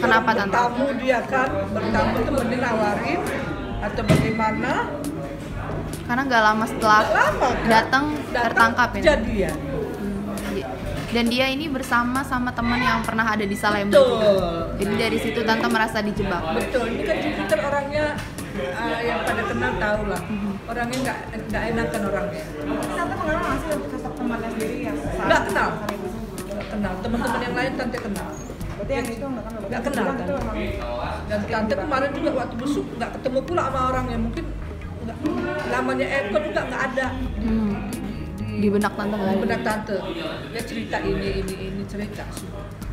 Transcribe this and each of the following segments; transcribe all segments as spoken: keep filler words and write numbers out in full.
Kenapa, orang Tante? bertamu dia kan, bertamu tuh mending nawarin atau bagaimana? Karena nggak lama setelah Nggak lama, kan? datang tertangkap ini. Jadian. Dan dia ini bersama sama teman yang pernah ada di Salemba Betul. juga. Jadi dari situ Tante merasa dijebak. Betul, ini kan Jupiter orangnya uh, yang pada kenal tahu lah. Orangnya nggak nggak enakan orangnya. Tante mengenal nggak sih untuk sosok temannya sendiri yang saat Nggak kenal. saat itu? Nggak kenal. Teman-teman yang lain tante kenal. Berarti yang itu nggak kenal? Nggak kenal, Itu Tante. emang Dan tante kemarin juga waktu besuk nggak ketemu pula sama orangnya. Mungkin nggak, namanya Eko juga nggak ada. Hmm. Di benak Tante nggak ada. Benar tante. Dia cerita ini ini ini cerita sih.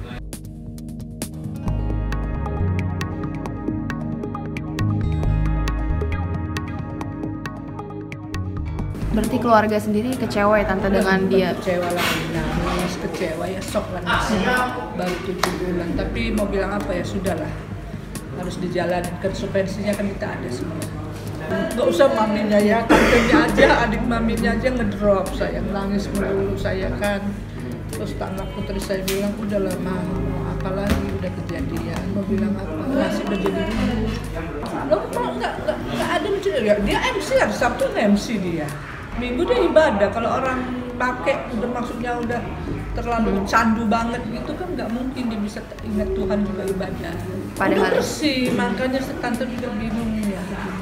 Berarti keluarga sendiri kecewa ya Tante dengan dia. Kecewa lah, nah nangis kecewa ya sok lah nangis. Baru tujuh bulan, tapi mau bilang apa ya sudahlah, harus dijalani. Konsekuensinya kan kita ada semua. Nggak usah maminya ya, tantenya aja, adik maminya aja ngedrop saya, nangis melulu saya kan. Terus tangga putri saya bilang udahlah mah, mau apa lagi udah kejadian, mau bilang apa, masih udah jadi dulu. Lo mau nggak nggak nggak ada lucu ya, dia M C hari Sabtu M C dia. Minggu dia ibadah. Kalau orang pakai udah maksudnya udah terlalu candu banget gitu kan nggak mungkin dia bisa ingat Tuhan juga ibadah. Padahal udah bersih, makanya tante juga bingung ya.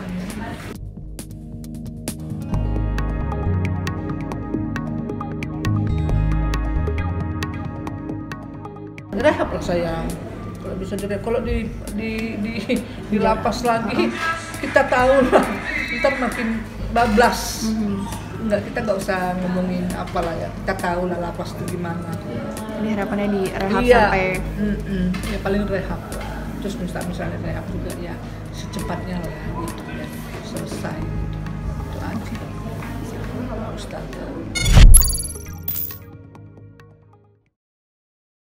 Rehab lah sayang. Kalau bisa direhab, kalau di di di di lapas lagi kita tahu lah, ntar makin bablas. Enggak, kita nggak usah ngomongin apalah ya, kita tahu lah lapas itu gimana. Jadi harapannya di rehab Iya. sampai Mm-mm. Ya paling rehab lah. Terus misal misalnya rehab juga ya secepatnya lah gitu ya selesai gitu. Itu aja. Ustaz.